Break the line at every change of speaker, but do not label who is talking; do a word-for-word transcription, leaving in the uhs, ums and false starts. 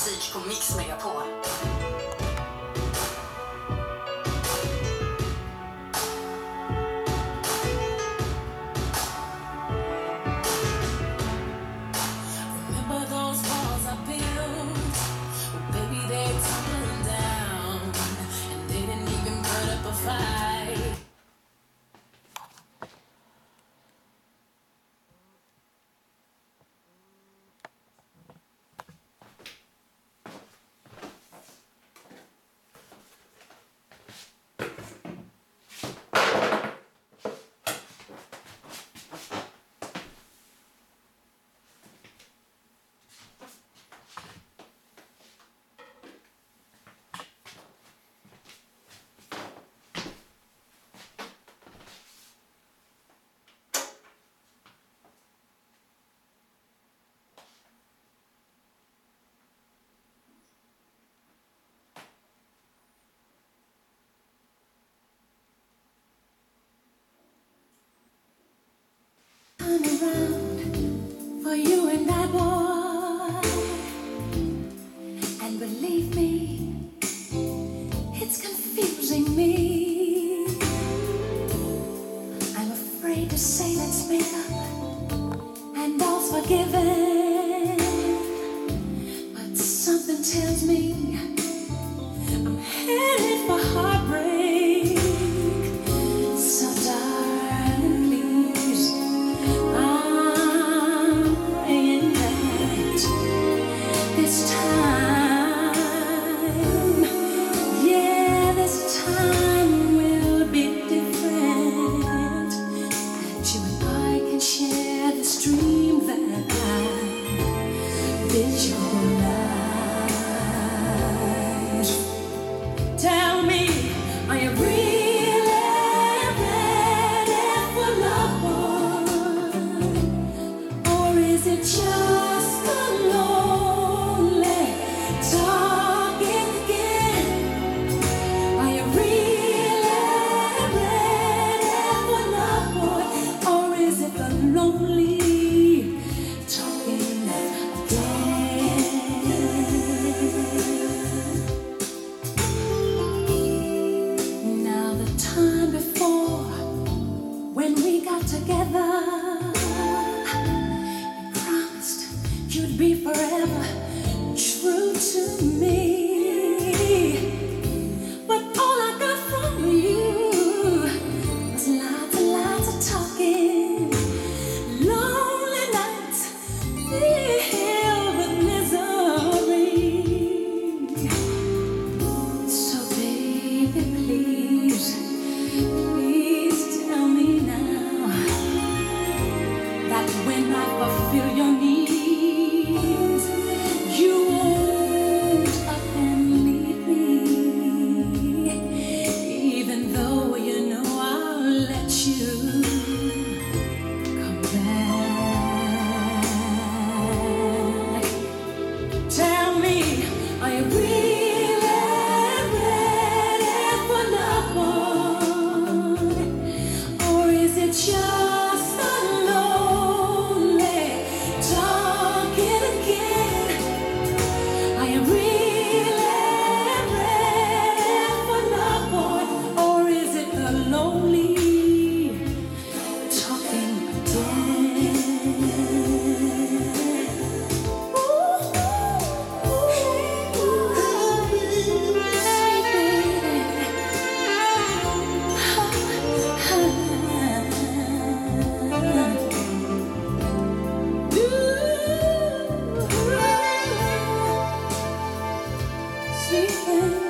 musik på Mix Megapol.
Around for you and I, boy, and believe me, it's confusing me. I'm afraid to say let's make up and all's forgiven, but something tells me I'm headed for heartbreak. So darling, please, I'm praying that this time, yeah, this time will be different, that you and I can share this dream that I visualize. Tell me, are you really ready for love, or is it just a lonely talking again? Are you really ready for love, or is it the lonely talking again? Now the time before, when we got together, you promised you'd be forever true to me. But all I got from you was lots and lots of talking, lonely nights filled with misery. So baby, please, please tell me now that when I fulfill your needs, you won't up and leave me, even though you know I'll let you come back. Tell me, are you really ready for love, or is it just a lonely talking again? Are you really ready for love, or is it the lonely talking again? Sweet baby.